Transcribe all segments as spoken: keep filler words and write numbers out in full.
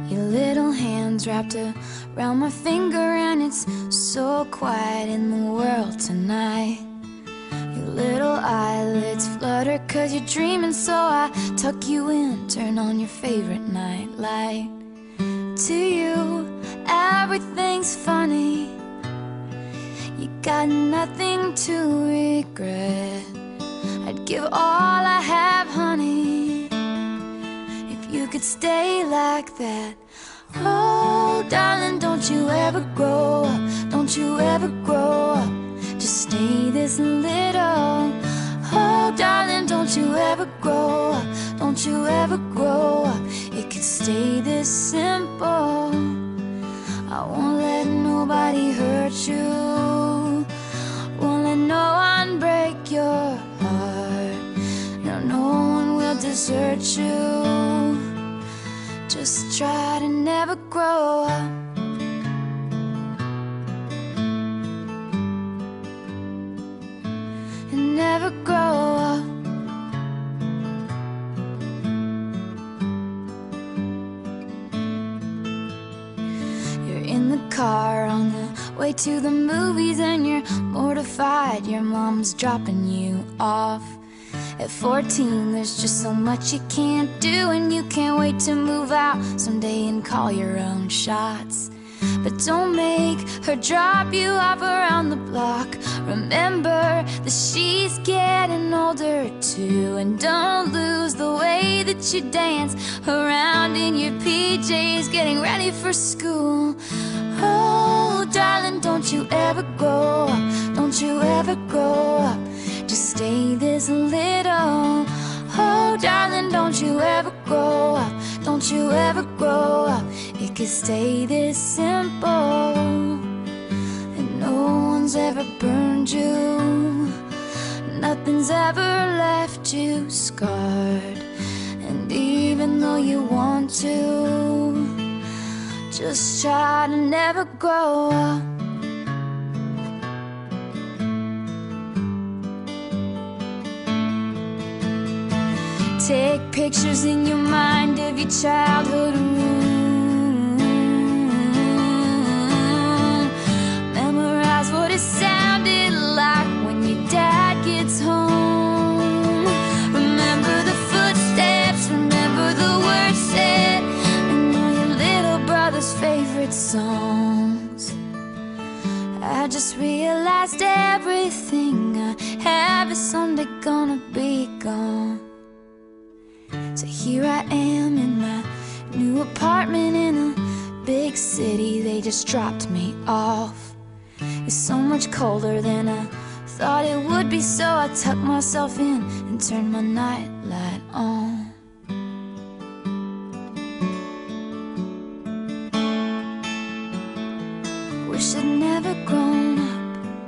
Your little hands wrapped around my finger, and it's so quiet in the world tonight. Your little eyelids flutter 'cause you're dreaming, so I tuck you in, turn on your favorite night light. To you, everything's funny. You got nothing to regret. I'd give all I have, honey, if you could stay like that. Oh, darling, don't you ever grow up. Don't you ever grow up. Just stay this little. Oh, darling, don't you ever grow up. Don't you ever grow up. It could stay this simple. I won't let nobody hurt you. Won't let no one break your heart. No, no one will desert you. Just try to never grow up. And never grow up. You're in the car on the way to the movies, and you're mortified your mom's dropping you off. At fourteen, there's just so much you can't do, and you can't wait to move out someday and call your own shots. But don't make her drop you off around the block. Remember that she's getting older too, and don't lose the way that you dance around in your P Js getting ready for school. Oh, darling, don't you ever grow up. Don't you ever grow up. Just stay this little. Oh, darling, don't you ever grow up. Don't you ever grow up. It could stay this simple. And no one's ever burned you. Nothing's ever left you scarred. And even though you want to, just try to never grow up. Take pictures in your mind of your childhood room. Memorize what it sounded like when your dad gets home. Remember the footsteps, remember the words said, and all your little brother's favorite songs. I just realized everything I have is someday gonna be gone. So here I am in my new apartment in a big city. They just dropped me off. It's so much colder than I thought it would be, so I tucked myself in and turned my nightlight on. Wish I'd never grown up.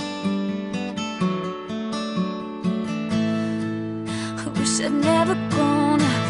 I wish I'd never grown up.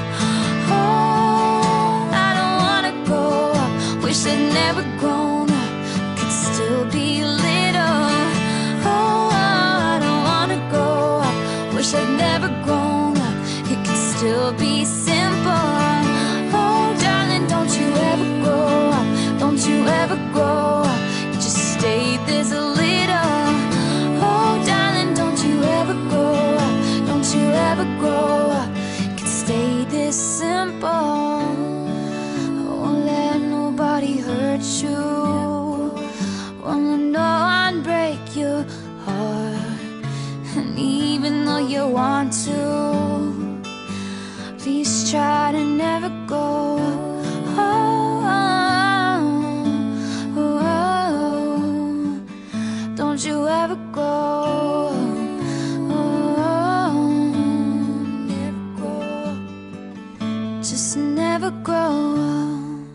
Oh, I don't wanna grow up. Wish I'd never grown up. Could still be little. Oh, I don't wanna grow up. Wish I'd never grown up. It could still be simple. Oh, darling, don't you ever grow up. Don't you ever grow up. You just stay this little. Oh, darling, don't you ever grow up. Don't you ever grow up. Stay this simple. I won't let nobody hurt you. Won't let no one break your heart. And even though you want to, please try to never go. Oh, oh, oh, oh. Don't you ever go. Just never grow up.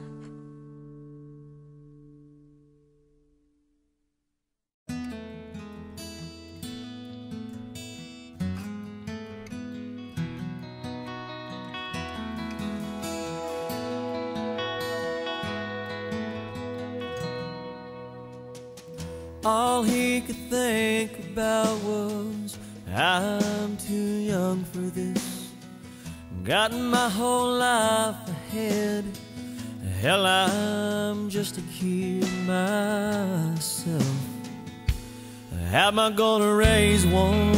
All he could think about was, I'm too young for this. Got my whole life ahead. Hell, I'm just a kid myself. How am I gonna raise one?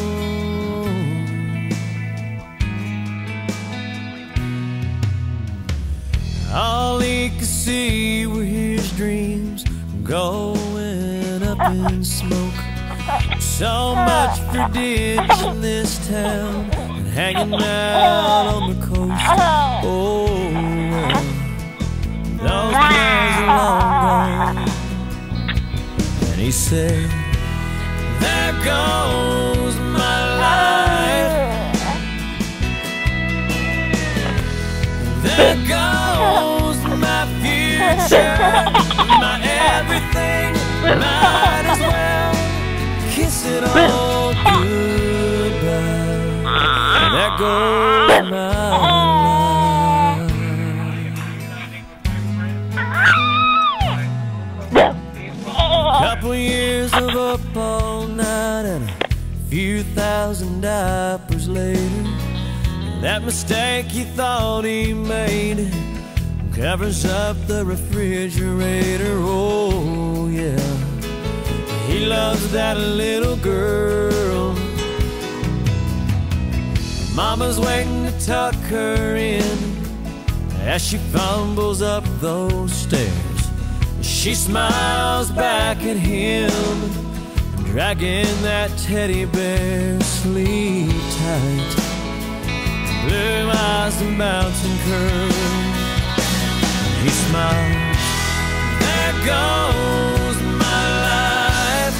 All he could see were his dreams going up in smoke. So much for ditch in this town and hanging out on the coast. Oh, those days are long gone. And he said, there goes my life. There goes my future, my everything. Might as well kiss it all goodbye. There goes my life. Couple years of up all night and a few thousand diapers later, that mistake he thought he made covers up the refrigerator. Oh yeah, he loves that little girl. Mama's waiting to tuck her in as she fumbles up those stairs. She smiles back at him, dragging that teddy bear. Sleep tight, blue eyes and mountain curls. He smiles, there goes my life.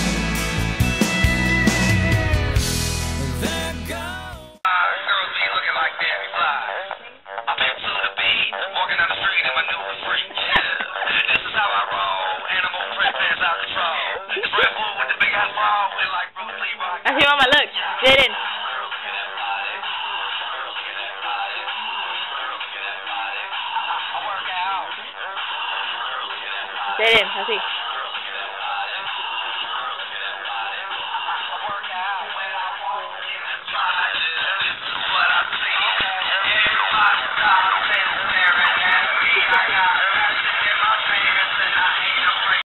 There goes. Girls be looking like Debbie Fly. I've been to the beat, walking down the street in my new freak. This is how I roll. Animal print pants out control. Spread food with the big ass bra. We like Bruce Lee rock. Así mamá, look, Jaden. Jaden, así.